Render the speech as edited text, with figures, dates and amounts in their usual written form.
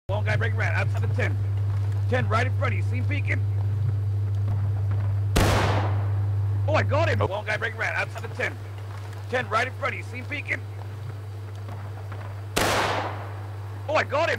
Long guy breaking right outside the 10. 10 right in front of you. See him peeking? Oh, I got him. Long guy breaking right outside the 10. 10 right in front of you. See him peeking? Oh, I got him.